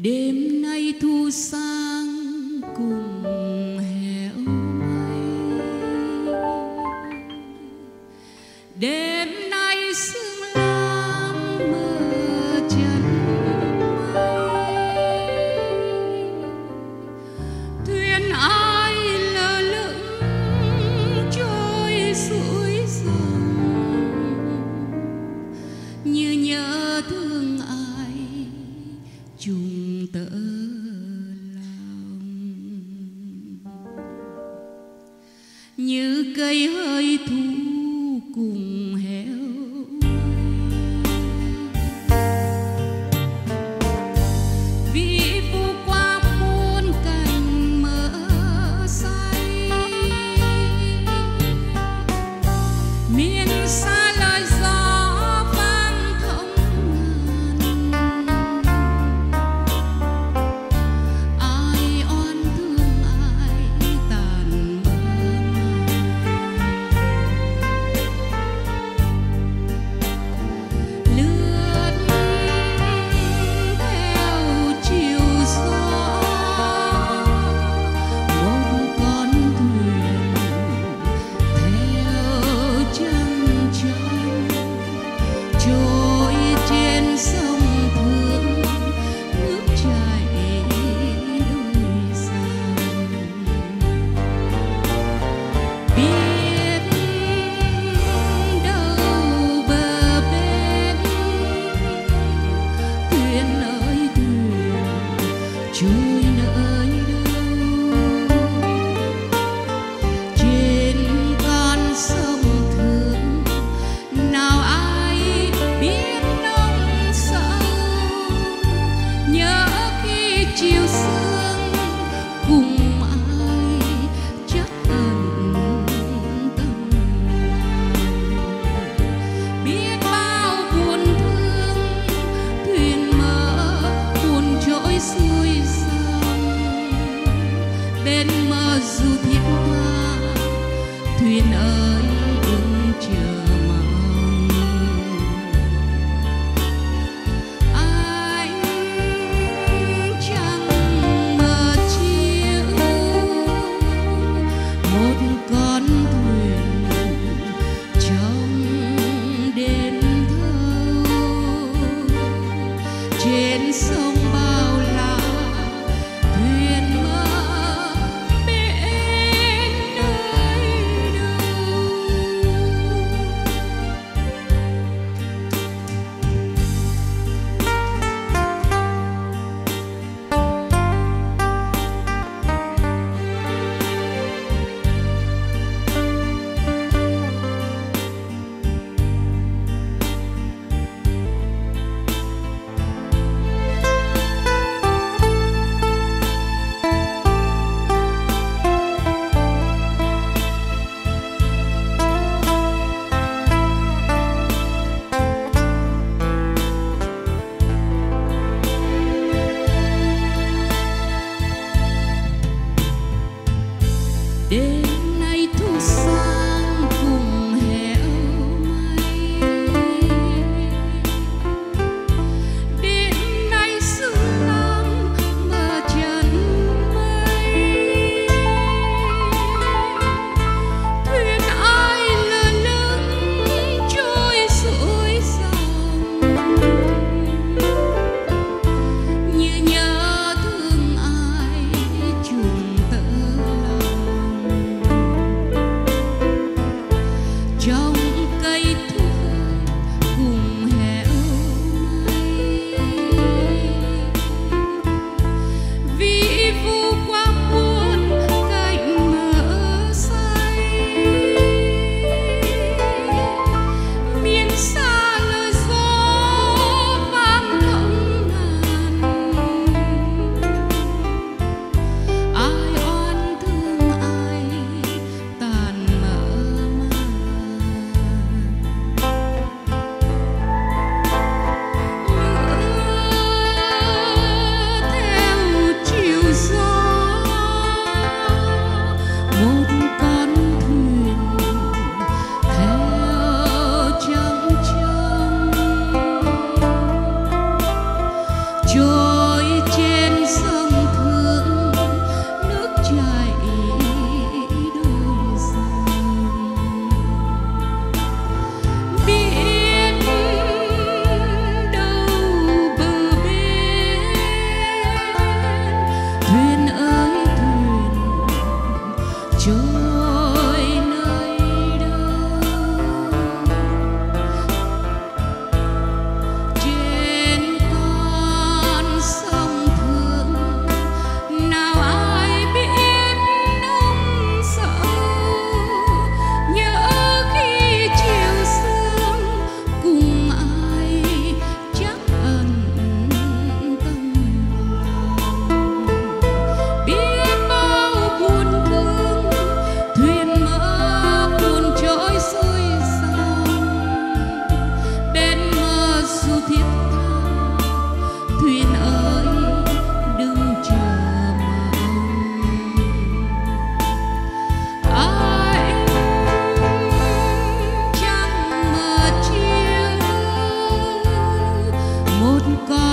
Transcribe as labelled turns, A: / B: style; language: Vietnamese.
A: đêm nay thu sang cùng hẻo mây, đêm nay sương lam mờ chân mây, thuyền ai lơ lửng trôi suối dòng, như nhớ thương ai chung tơ lòng, như cây hơi thu cùng héo vì vu qua muôn cành mơ say, miền xa lời gió vang thông ngàn, ai oan thương ai tàn bờ, lướt theo chiều gió một con thuyền theo chân trời trôi trên sông Thương, nước chảy đôi dòng, biết đâu bờ bên thuyền ơi thuyền trôi nơi đâu, trên con sông Thương nào ai biết nông sâu, nhớ khi chiều sương cùng ai chắc ẩn tâm lòng, biết bao buồn thương thuyền mơ buồn trôi xuôi dòng, bên mơ dù thiết tha thuyền ơi đừng chờ mong, anh chẳng mơ chiều một con thuyền trong đêm thâu, trên sông bao la thuyền mơ bên có